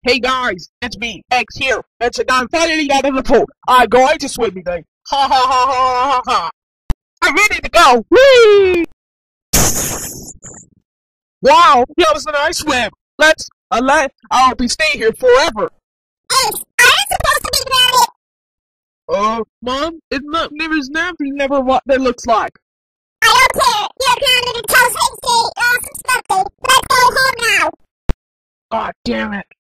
Hey guys, it's me, X here. It's a guy finally out of the pool. I'm going to swim today. Ha ha ha ha ha ha. I'm ready to go. Whee! Wow, that was a nice swim. I'll be staying here forever. Ace, are you supposed to be married? Mom, there's nothing never what that looks like. I don't care. You're grounded until Wednesday or some Let's go home now. God damn it.